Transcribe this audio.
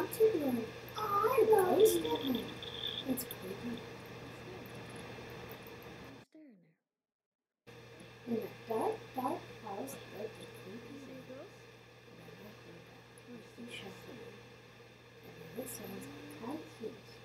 haunted one. I love it. It's creepy. In a dark, dark house lived a creepy man. Never heard that creepy shuffling. And never sounds like high heels.